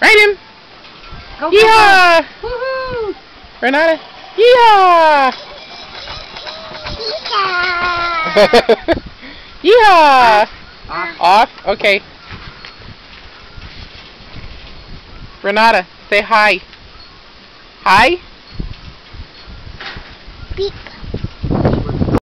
Raiden! Go, Yeeha! Woohoo! Renate! Yeeha! Yeeha! Off? Okay. Renate, say hi. Hi? Speak.